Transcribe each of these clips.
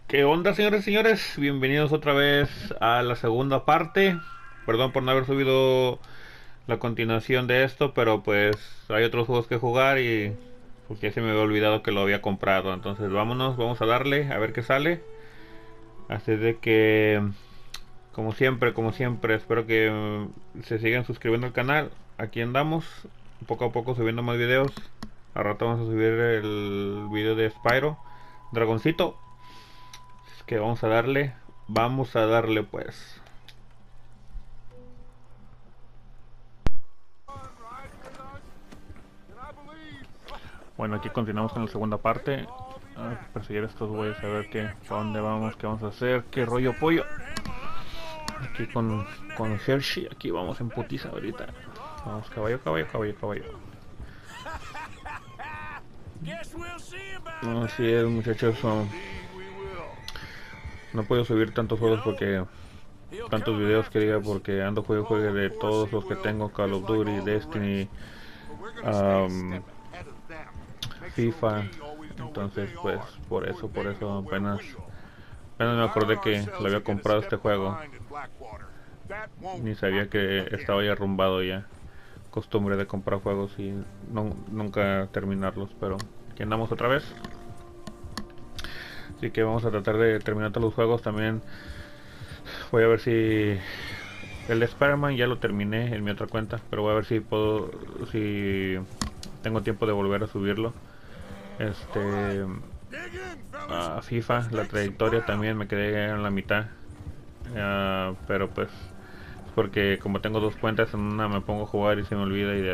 ¿Qué onda, señores y señores? Bienvenidos otra vez a la segunda parte. Perdón por no haber subido la continuación de esto, pero pues hay otros juegos que jugar y pues ya se me había olvidado que lo había comprado. Entonces vámonos, vamos a darle a ver qué sale. Así de que, como siempre, espero que se sigan suscribiendo al canal. Aquí andamos, poco a poco subiendo más videos. Al rato vamos a subir el video de Spyro, Dragoncito. Es que vamos a darle pues. Bueno, aquí continuamos con la segunda parte. Perseguir a estos güeyes, a ver qué, para dónde vamos, qué vamos a hacer, qué rollo pollo. Aquí con Hershey, aquí vamos en putiza ahorita. Vamos caballo, caballo, caballo, caballo. Así es, muchachos. No puedo subir tantos juegos porque tantos videos que diga porque ando juegue de todos los que tengo: Call of Duty, Destiny, um, FIFA. Entonces pues por eso apenas me acordé que le había comprado este juego. Ni sabía que estaba ya arrumbado ya. Costumbre de comprar juegos y nunca terminarlos, pero aquí andamos otra vez. Así que vamos a tratar de terminar todos los juegos. También voy a ver si el de Spider-Man ya lo terminé en mi otra cuenta, pero voy a ver si puedo, si tengo tiempo de volver a subirlo. A FIFA, la trayectoria también me quedé en la mitad. Pero pues es porque como tengo dos cuentas, en una me pongo a jugar y se me olvida y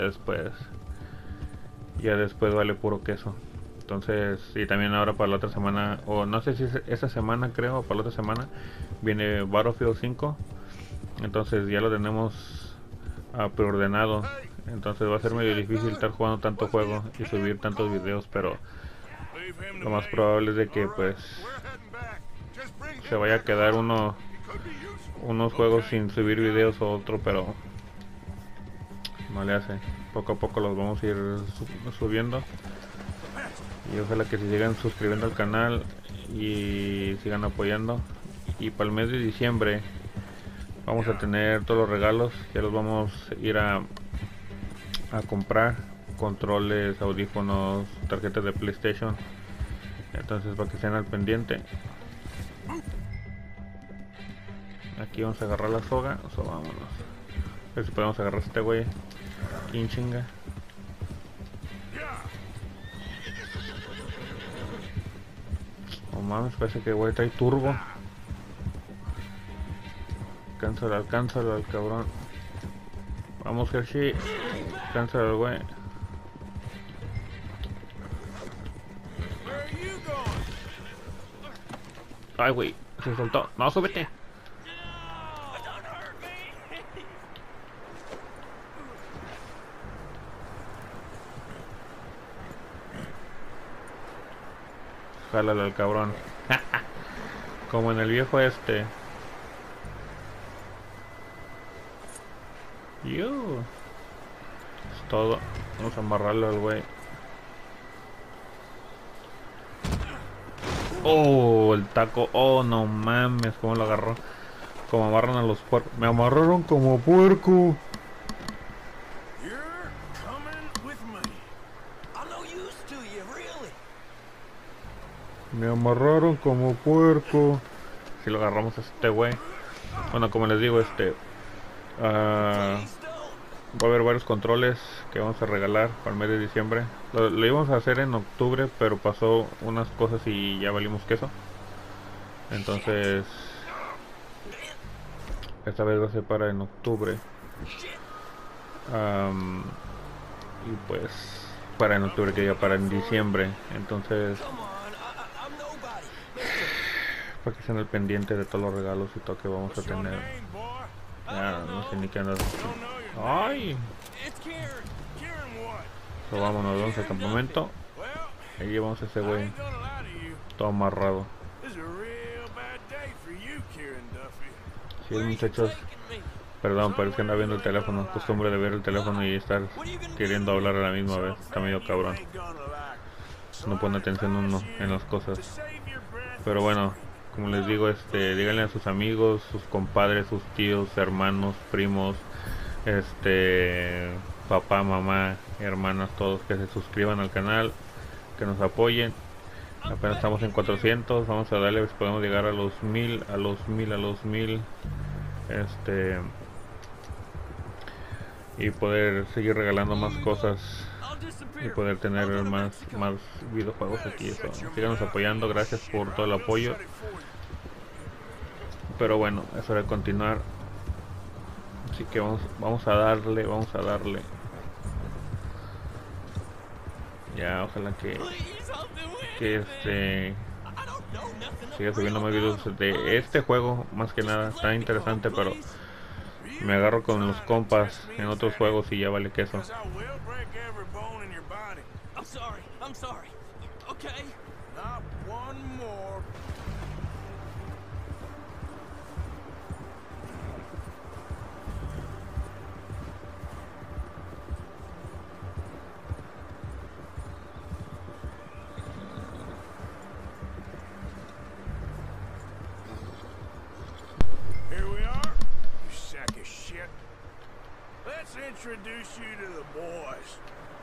ya después vale puro queso. Entonces, y también ahora para la otra semana, o no sé si es esta semana creo, o para la otra semana, viene Battlefield 5. Entonces ya lo tenemos preordenado. Entonces va a ser medio difícil estar jugando tanto juego y subir tantos videos, pero lo más probable es de que pues se vaya a quedar unos juegos sin subir videos o otro, pero no le hace. Poco a poco los vamos a ir subiendo. Y ojalá que se sigan suscribiendo al canal y sigan apoyando. Y para el mes de diciembre vamos a tener todos los regalos. Ya los vamos a ir a comprar: controles, audífonos, tarjetas de PlayStation. Entonces para que estén al pendiente. Aquí vamos a agarrar la soga. Vámonos. A ver si podemos agarrar a este güey. ¿Quién chinga? No mames, parece que el güey trae turbo. Alcánzalo al cabrón. Vamos, Hershey. Alcánzalo al güey. Ay, güey, se soltó. No, súbete. Jálalo al cabrón. Como en el viejo este. Es todo. Vamos a amarrarlo al güey. Oh, el taco. Oh, no mames, cómo lo agarró. Como amarran a los puercos. Me amarraron como puerco. Me amarraron como puerco. Si lo agarramos a este güey. Bueno, como les digo, va a haber varios controles que vamos a regalar para el mes de diciembre. Lo íbamos a hacer en octubre, pero pasó unas cosas y ya valimos queso. Entonces esta vez va a ser para en octubre. Y pues para en octubre, que ya para en diciembre. Entonces para que estén al pendiente de todos los regalos y todo que vamos a tener. Ya no sé ni qué andar. Ay. So, vámonos, vamos al campamento. Ahí llevamos a ese güey todo amarrado. Sí, muchachos. Perdón, pero es que anda viendo el teléfono. Costumbre de ver el teléfono y estar queriendo hablar a la misma vez. Está medio cabrón. No pone atención uno en las cosas. Pero bueno, como les digo, díganle a sus amigos, sus compadres, sus tíos, hermanos, primos, papá, mamá, hermanas, todos que se suscriban al canal, que nos apoyen. Apenas estamos en 400, vamos a darle, si podemos llegar a los 1000, a los 1000, y poder seguir regalando más cosas y poder tener más videojuegos aquí. Eso. Síganos apoyando, gracias por todo el apoyo. Pero bueno, es hora de continuar. Así que vamos a darle. Ya, ojalá que siga subiendo más videos de este juego. Más que nada, está interesante, pero me agarro con los compas en otros juegos y ya vale queso. I'm sorry. Okay? Not one more. Here we are, you sack of shit. Let's introduce you to the boys.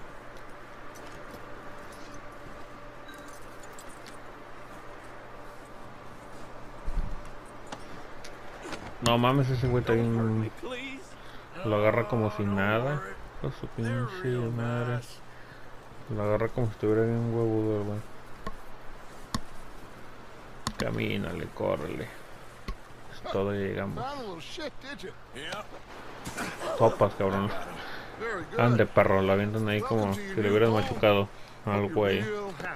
No mames, ese güey está bien. Lo agarra como si nada. Con su pinche madre. Lo agarra como si estuviera bien huevudo el güey. Camínale, córrele. Es todo, llegamos. Sopas, cabrón. Ande, perro, lo avientan ahí como si le hubieras machucado al güey.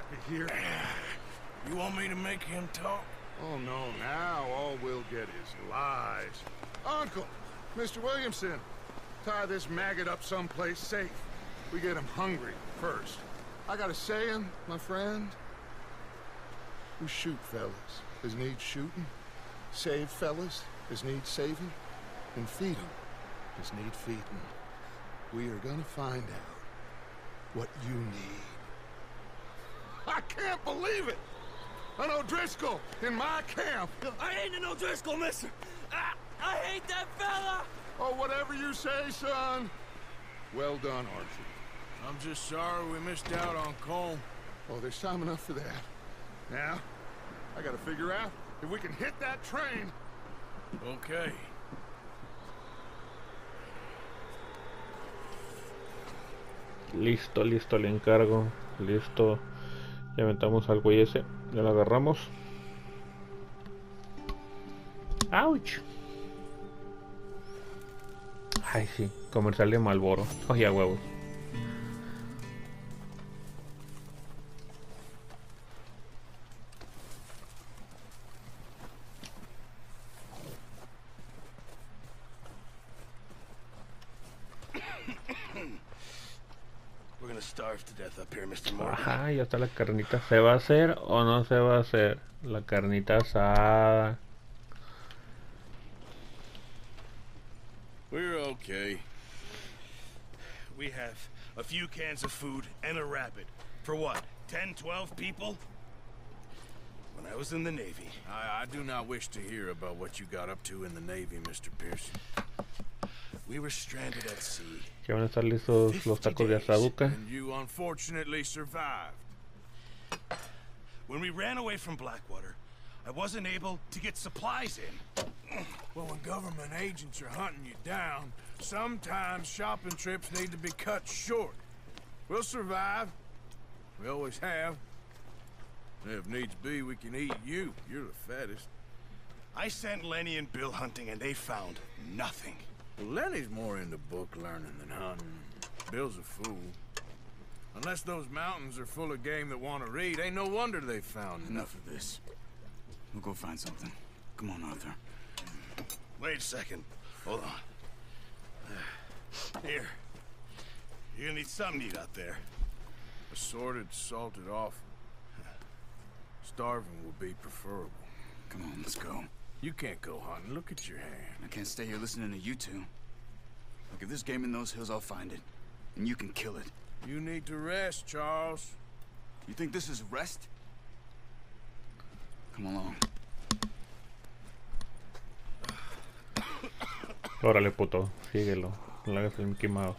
Oh no, now all we'll get is lies. Uncle, Mr. Williamson, tie this maggot up someplace safe. We get him hungry first. I got a saying, my friend. We shoot fellas as need shooting, save fellas as need saving, and feed them as need feeding. We are gonna find out what you need. I can't believe it! An O'Driscoll in my camp! I ain't an O'Driscoll, mister! I hate that fella! Oh, whatever you say, son. Well done, Archie. I'm just sorry we missed out on Cole. Oh, there's time enough for that. Now, I gotta figure out if we can hit that train. Okay. Listo, le encargo. Listo. Ya aventamos al güey ese. Ya lo agarramos. ¡Auch! Ay, sí. Comercial de Marlboro. Oye, a huevos. Ajá, ya está la carnita. ¿Se va a hacer o no se va a hacer? La carnita asada. We're okay. We have a few cans of food and a rabbit. For what? 10, 12 people? When I was in the Navy. I do not wish to hear about what you got up to in the Navy, Mr. Pearson. We were stranded at sea. Que van a estar listos los tacos de asaduca. And you unfortunately survived. When we ran away from Blackwater, I wasn't able to get supplies in. Well, when government agents are hunting you down, sometimes shopping trips need to be cut short. We'll survive. We always have. If needs be, we can eat you. You're the fattest. I sent Lenny and Bill hunting, and they found nothing. Well, Lenny's more into book learning than hunting. Bill's a fool. Unless those mountains are full of game that want to read, ain't no wonder they found enough of this. We'll go find something. Come on, Arthur. Wait a second. Hold on. Here. You're gonna need something to eat out there. Assorted, salted off. Starving will be preferable. Come on, let's go. You can't go hunting. Look at your hand. I can't stay here listening to you two. Look, if there's game in those hills, I'll find it. And you can kill it. You need to rest, Charles. You think this is rest? Come along. Órale, puto, síguelo. No le hagas el Mickey Mouse.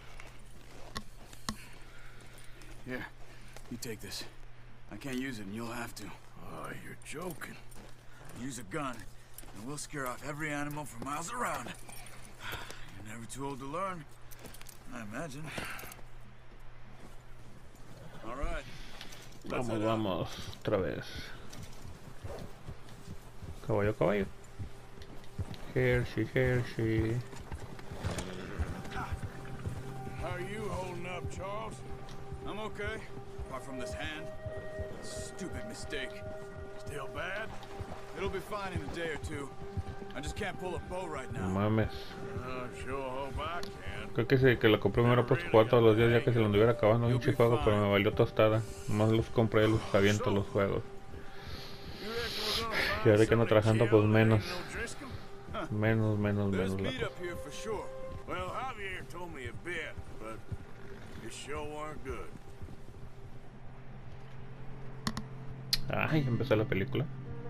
Here, you take this. I can't use it, and you'll have to. Oh, you're joking. Use a gun, and we'll scare off every animal for miles around. You're never too old to learn, I imagine. All right. Vamos, vamos, otra vez. Caballo, caballo. Hershey, Hershey. How are you holding up, Charles? I'm okay, apart from this hand. Stupid mistake. Still bad? It'll be fine in a day or two. I just can't pull a bow right No now. mames. Sure hope I can. Creo que sí, que lo compré me hubiera puesto a jugar todos los días ya que se lo anduviera acabando un juego, pero me valió tostada. Nomás los compré y los aviento los juegos. Y ahora que ando trabajando pues menos. Menos There's la meat cosa. up here for sure. Well, Javier told me a bit, but it sure weren't good. Ay, empezó la película.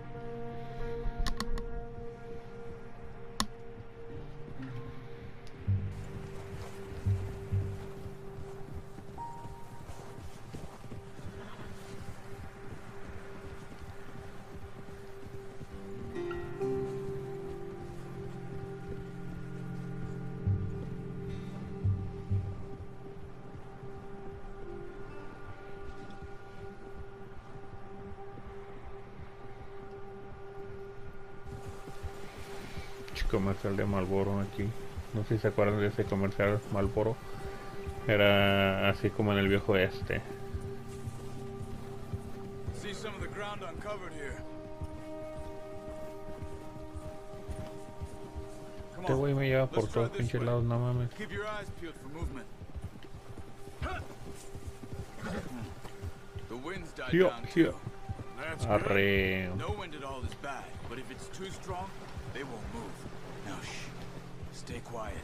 Comercial de Marlboro aquí. No sé si se acuerdan de ese comercial Marlboro. Era así como en el viejo oeste. See some of the ground uncovered here. Come Este güey me lleva por let's try todos this pinches way. lados, no mames. Keep your eyes peeled for movement. The wind's died Here, down here. too. That's good. Arre. No wind at all is bad, but if it's too strong, they won't move. Now shh. Stay quiet.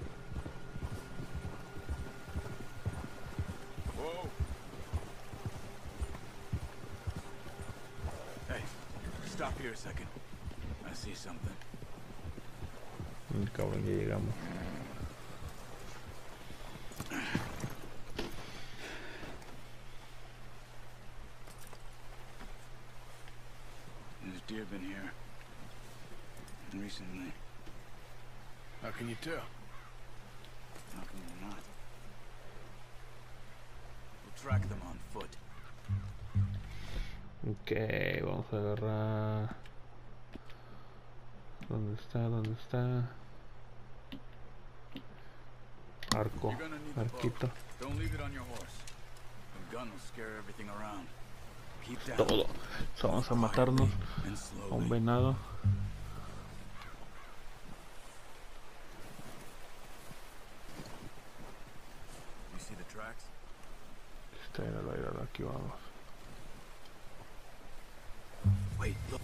Whoa. Hey, stop here a second. I see something. Cabrón, ya llegamos. There's deer been here. Recently. How can you tell? How come we're not? We'll track them on foot. Ok, vamos a agarrar. ¿Dónde está? ¿Dónde está? Arco. You're gonna need the bow. Arquito. Don't leave it on your horse. The gun will scare everything around. Keep down. Todo. So, vamos a matarnos And a un slowly. venado. You see the tracks? Está el aquí vamos. Wait, look.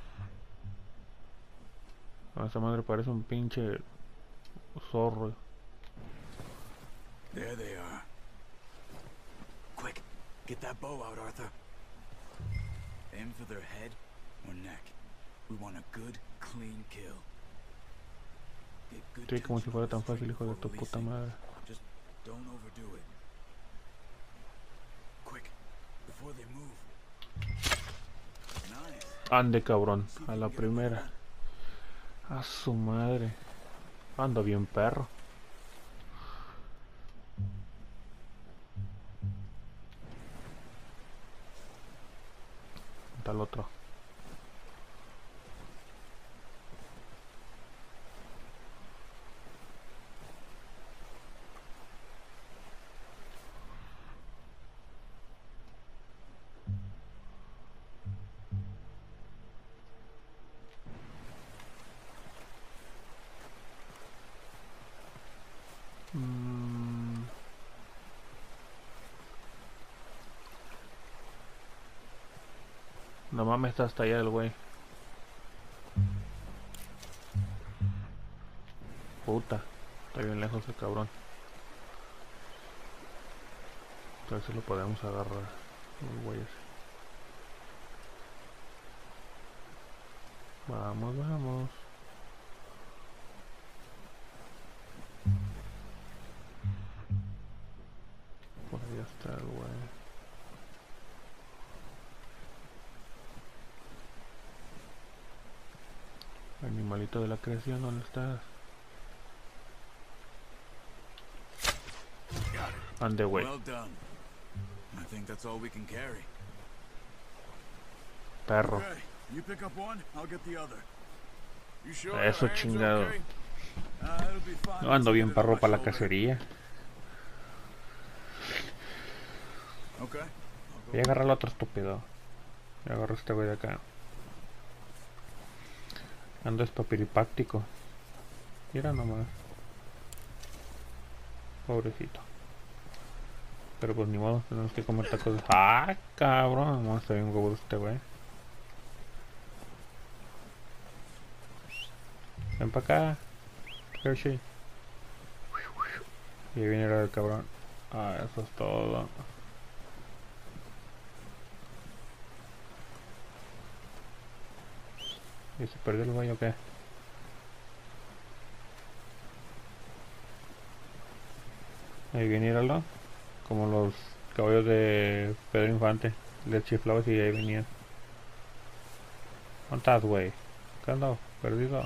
Esa madre parece un pinche zorro. There they are. Quick, get that bow out, Arthur. Aim for their head or neck. We want a good, clean kill. Get good Sí, como si tension fuera on the tan fácil, string hijo de before tu puta releasing. madre. Just don't overdo it. Quick, before they move. Nice. Ande, cabrón, a la primera. A su madre. Ando bien perro. Está el otro. No mames, está hasta allá el güey. Puta, está bien lejos el cabrón. Entonces lo podemos agarrar. El güey ese. Vamos, vamos. Ya está el güey. Animalito de la creación, ¿dónde estás? On the way. Well done. I think that's all we can carry. Perro. Okay, you pick up one, I'll get the other. You sure Eso your hand's chingado. okay? It'll be fine. No ando bien Let's get it perro on para my la shoulder. cacería. Okay. Voy a agarrar al otro estúpido. Voy a agarrar a este güey de acá. Ando espapiripáctico. Mira nomás. Pobrecito. Pero pues ni modo, tenemos que comer tacos. ¡Ah, cabrón! Vamos a ver un huevo de este güey. Ven para acá. Hershey. Y ahí viene el cabrón. Ah, eso es todo. ¿Y se perdió el güey o qué? Ahí viene, míralo. Como los caballos de Pedro Infante. Le chiflabas y ahí venía. ¿Dónde estás, güey? ¿Qué andado? ¿Perdido?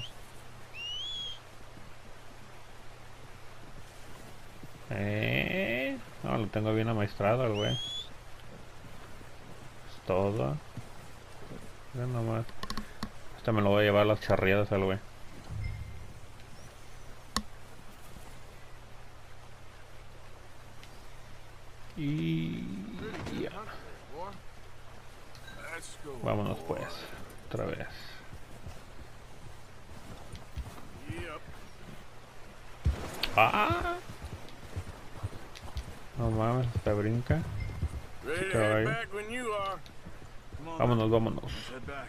No, lo tengo bien amaestrado el güey. Es todo. Ya nomás. Este me lo voy a llevar a las charriadas al güey. Y ya. Let's go. Vámonos pues. Otra vez. Yep. ¡Ah! No mames, esta brinca. Ready to caballo. head back when you are. Come on, Vámonos, vámonos. let's head back.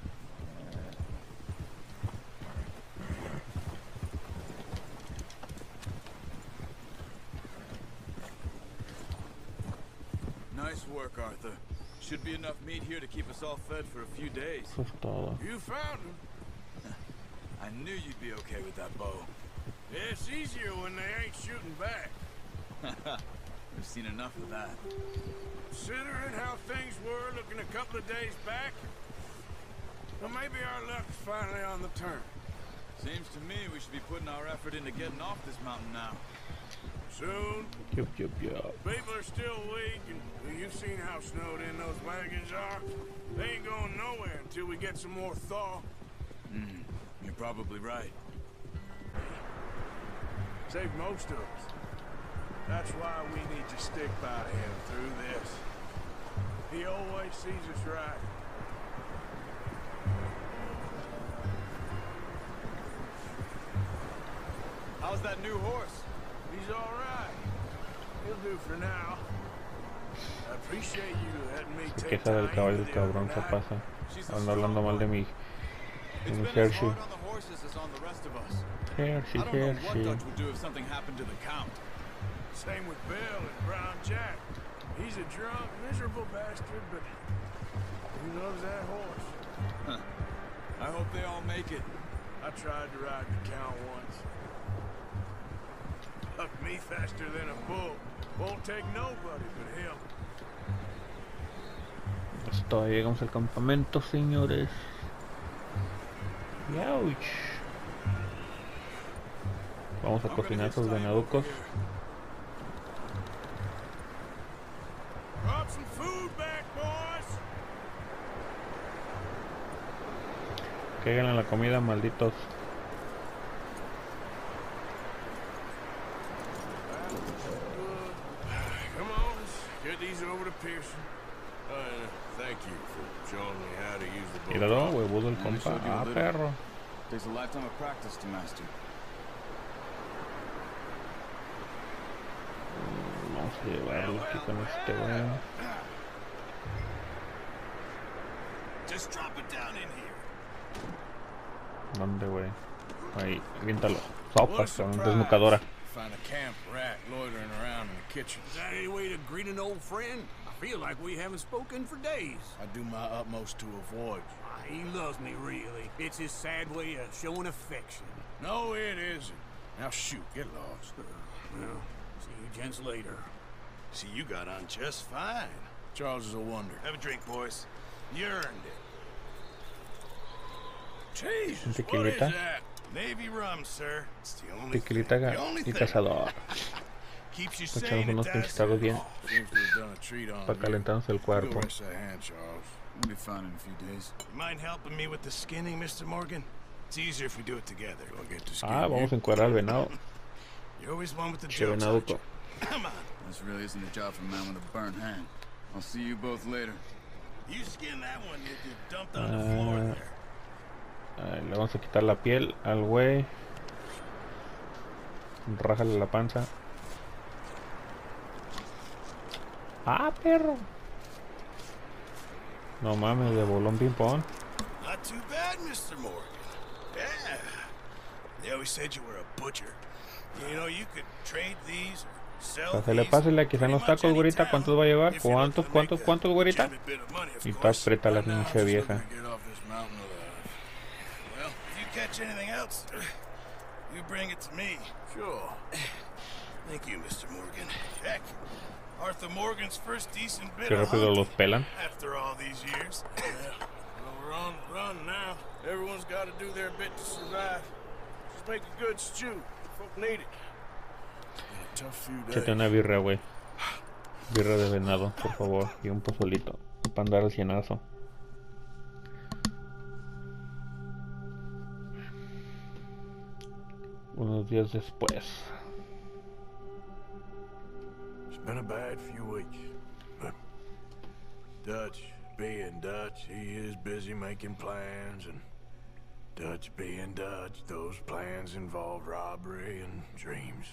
Nice work, Arthur. Should be enough meat here to keep us all fed for a few days. Eso es todo. You found him. I knew you'd be okay with that bow. It's easier when they ain't shooting back. We've seen enough of that. Considering how things were looking a couple of days back, well, maybe our luck's finally on the turn. Seems to me we should be putting our effort into getting off this mountain now. Soon, Yup, yup, yup. people are still weak, and well, you've seen how snowed in those wagons are. They ain't going nowhere until we get some more thaw. You're probably right. Save most of us. That's why we need to stick by him through this. He always sees us right. How's that new horse? He's all right. He'll do for now. I appreciate you letting me Se take queja del time caballo, with el you cabrón se tonight. pasa. She's a Anda strong hablando mal de woman. mi It's been as Hershey. hard on the horses as on the rest of us. Hershey, I don't know what Hershey. Dutch would do if something happened to the Count. Same with Bill and Brown Jack. He's a drunk, miserable bastard, but he loves that horse. I hope they all make it. I tried to ride the Count once. Bucked me faster than a bull. Won't take nobody but him. Listo, llegamos al campamento, señores. Yauch. Vamos a I'm gonna cocinar get estos started venaducos. over here. Drop some food back, boys. Caigan en la comida, malditos. Come on, let's get these over to Pearson. Thank you for showing me how to use the boat. Míralo, huevudo el I compa. showed you a Ah, little. perro. Takes a lifetime of practice to master. Vamos a llevarlo aquí con este güey. Just drop it down in here. ¿Dónde, güey? Ahí, aviéntalo. Sopas, cabrón, desnucadora. Find a camp rat loitering around in the kitchen. Is that any way to greet an old friend? I feel like we haven't spoken for days. I do my utmost to avoid. He loves me, really. It's his sad way of showing affection. No, it isn't. Now shoot, get lost. Well, see you gents later. See, you got on just fine. Charles is a wonder. Have a drink, boys. You earned it. Jesus, what is that? Navy rum, sir. It's the only Tequilita y cazador. Keeps you Echamos sane, unos it pinches does. tragos bien Seems to have done a treat on para you. calentarnos el cuerpo. Go rest that hand, Charles. We'll be fine in a few days. You mind helping me with the skinning, Mr. Morgan? It's easier if we do it together. We'll get to skin Ah, vamos a you. encuadrar al venado. You're always one with the Che jokes, aren't venaduco. you? Come on. This really isn't a job for a man with a burnt hand. I'll see you both later. You skin that one you dumped on the floor there. Ahí, le vamos a quitar la piel al güey. Rájale la panza. Ah, perro. No mames, de bolón ping pong. Not too bad, Mr. Morgan. Yeah. They always said you were a butcher. You know, you could trade these or sell Pásale, these. pásale, quizá pretty los much tacos, any güerita. town, ¿Cuántos va a llevar? if you're looking to make ¿Cuántos, a güerita? legitimate bit of money, of Y está course. preta la Right now, I'm pinche just vieja. looking to get off this mountain alive. Well, if you catch anything else, you bring it to me. Sure. Thank you, Mr. Morgan. Heck, Arthur Morgan's first decent bit Qué of rápido hunting los pelan. after all these years. Yeah. Well, we're on the run now. Everyone's got to do their bit to survive. Just make a good stew. Folk need it. Been a tough few days. Échate una birra, güey. Birra de venado, por favor. Y un pozolito. Para andar al cienazo. Unos días después. It's been a bad few weeks, but Dutch being Dutch, he is busy making plans, and Dutch being Dutch, those plans involve robbery and dreams.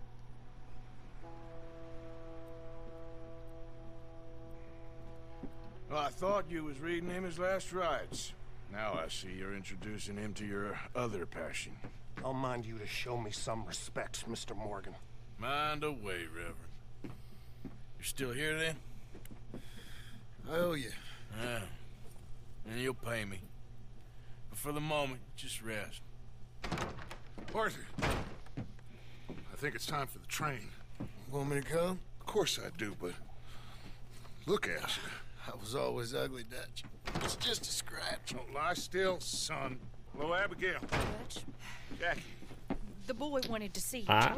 Well, I thought you was reading him his last rites. Now I see you're introducing him to your other passion. I'll mind you to show me some respect, Mr. Morgan. Mind away, Reverend. You're still here then? I owe you. Yeah. And you'll pay me. But for the moment, just rest. Arthur, I think it's time for the train. Want me to come? Of course I do, but look at you. I was always ugly, Dutch. It's just a scratch. Don't lie still, son. Hello, Abigail. Jackie. The boy wanted to see you. Ah,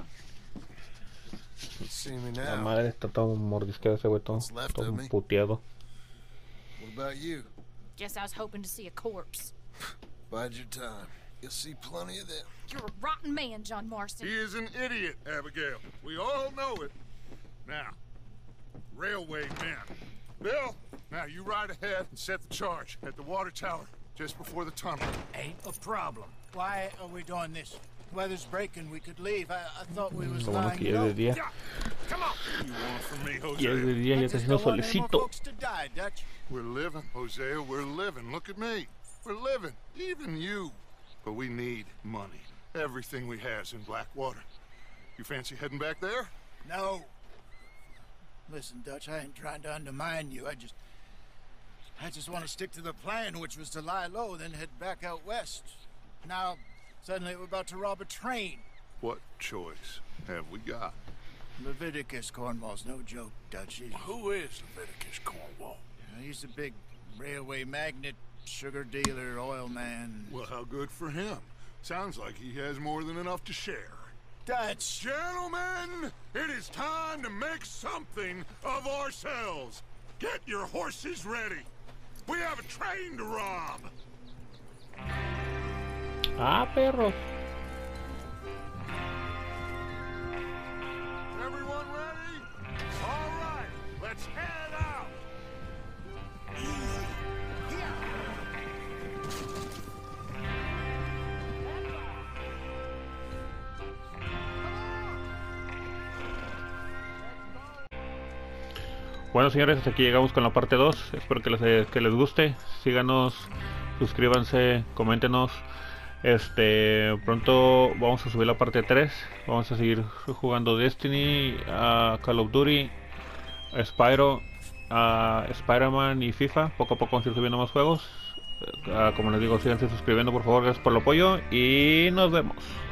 See me la now. madre está todo mordisqueado ese güey, todo, What's left todo of me? puteado. What about you? Guess I was hoping to see a corpse. Bide your time. You'll see plenty of them. You're a rotten man, John Marston. He is an idiot, Abigail. We all know it. Now, railway men. Bill, now you ride ahead and set the charge at the water tower just before the tunnel. Ain't a problem. Why are we doing this? Weather's breaking. We could leave. I thought we was Lo bueno lying que ya es de low. día. Yeah. Come on. What do you want from me, Ya es Hosea? de día, ya I está just haciendo don't want any more solecito. folks to die, Dutch. We're living, Hosea. We're living. Look at me. We're living. Even you. But we need money. Everything we has in Blackwater. You fancy heading back there? No. Listen, Dutch, I ain't trying to undermine you. I just want to stick to the plan, which was to lie low, then head back out west. Now, suddenly we're about to rob a train. What choice have we got? Leviticus Cornwall's no joke, Dutch. Who is Leviticus Cornwall? He's a big railway magnate, sugar dealer, oil man. Well, how good for him. Sounds like he has more than enough to share. Dutch! Gentlemen, it is time to make something of ourselves. Get your horses ready. We have a train to rob. Ah, perros. Everyone ready? All right, let's head out. Bueno, señores, hasta aquí llegamos con la parte 2. Espero que les guste. Síganos, suscríbanse, coméntenos. Pronto vamos a subir la parte 3. Vamos a seguir jugando Destiny, Call of Duty, Spyro, Spider-Man y FIFA. Poco a poco vamos a ir subiendo más juegos. Como les digo, síganse suscribiendo, por favor. Gracias por el apoyo y nos vemos.